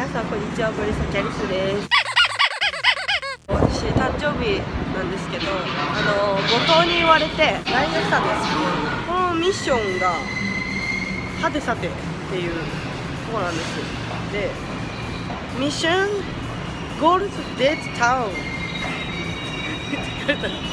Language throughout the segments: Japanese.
皆さんこんにちは、ブリスキャリスです。私誕生日なんですけど、後藤に言われて LINE したんですけど、このミッションがはてさてっていうところなんです。で、ミッションゴールドデッドタウンって書いてある。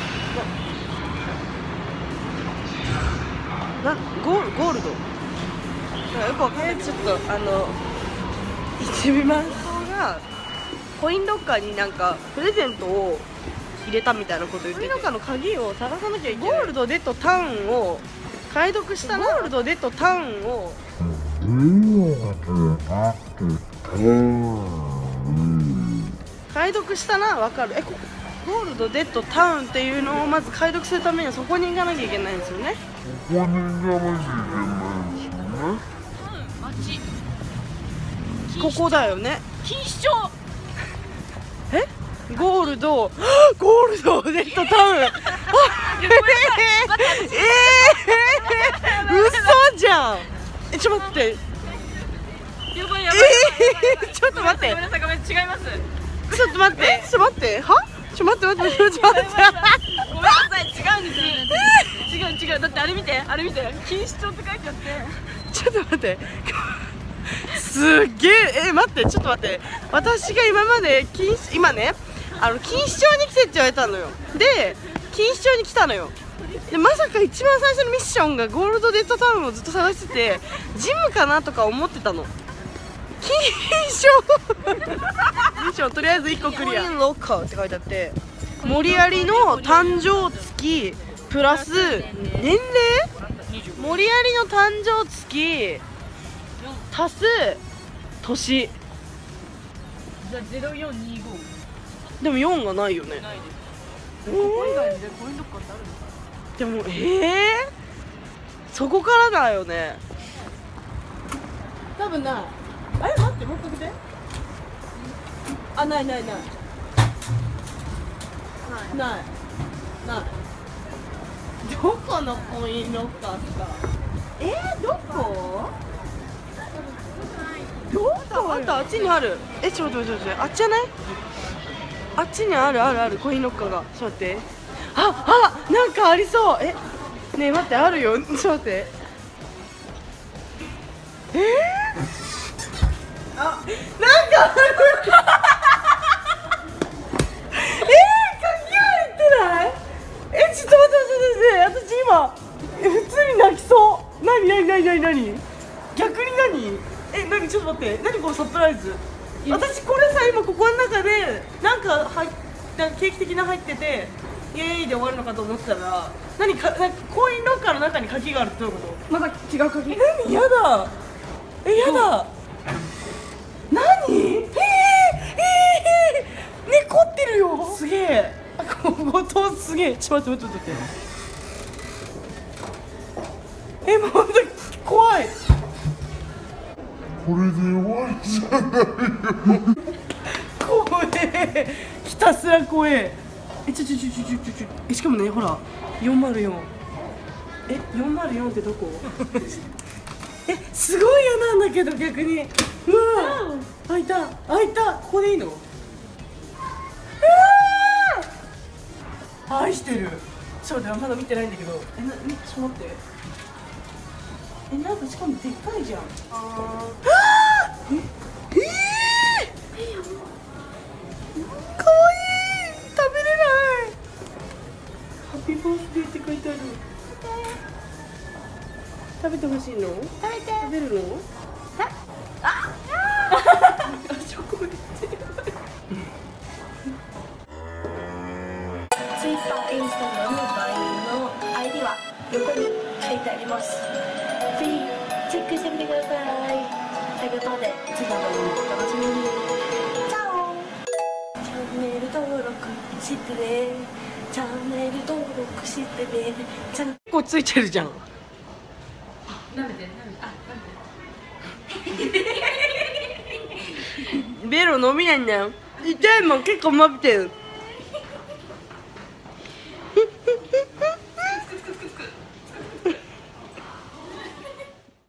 ゴールドよくわかんない。ちょっと行ってみます。がコインロッカーになんかプレゼントを入れたみたいなこと言ってて、コインロッカーの鍵を探さなきゃいけない。ゴールドデッドタウンを解読したら、ゴールドデッドタウンを解読したら分かる。ゴールドデッドタウンっていうのをまず解読するためにはそこに行かなきゃいけないんですよね。ここに行かなきゃいけないんですよね。ここだよね。 錦糸町。 ゴールドデッドタウン。嘘じゃん。ちょっと待って。 やばいやばい。 ちょっと待って。 ごめんなさい、ごめん、違います。 ちょっと待って。ちょっと待って。は？ちょっと待って。 ごめんなさい、違うんですよ。違う。だってあれ見て。錦糸町って書いてあって。 ちょっと待って。すっげえ、待って、ちょっと待って。私が今まで今ね、錦糸町に来てって言われたのよ。で、錦糸町に来たのよ。で、まさか一番最初のミッションがゴールドデッドタウンをずっと探してて、ジムかなとか思ってたの。錦糸町ミッションとりあえず1個クリア。コインロッカーって書いてあって、森有の誕生月プラス年齢、森有の誕生月足す年。 じゃあ0425。 でも4がないよね。 ないです。ここ以外でコインロッカーってあるのかな。 でもそこからだよね。多分ない。あれ待って、もう一回見て。あ、ない。ない。どこのコインロッカーですか。どこ？あった、あっちにある。ちょっと待って、あっちじゃない？あっちにあるコインロッカーが。ちょっと待って。なんかありそう。ねえ待って、あるよ。ちょっと待って。なんかある。鍵入ってない？ちょっと待って、私今普通に泣きそう。何？逆に何？ちょっと待って、何このサプライズ。私これさ、今ここの中でなんかケーキ的な入っててイエーイで終わるのかと思ってたら、なんかコインロッカーの中に鍵があるってどういうこと？ まだ違う鍵。 何？やだ。何？猫ってるよ。すげえ。後藤すげえ。ちょっと待って。もう本当に怖い。これで終わりじゃないよ。怖え。ひたすら怖え。しかもね、ほら404。404ってどこ？すごい嫌なんだけど、逆に。うわ、開いた。ここでいいの？愛してる。ちょっと待って、まだ見てないんだけど。ちょっと待って。なんかしかもでっかいじゃん。かわいい。食べれない。ハッピーバースデーって書いてある。食べてほしいの？食べるの？チョコレート。 ツイッター、インスタグラム、LINE の ID は横に書いてあります。ぜひチェックしてみてください。ということで、次の動画もお楽しみに。チャオ。チャンネル登録してね。 結構ついてるじゃん。 舐めて。 ベロ伸びないんだよ。痛いもん結構伸びてる。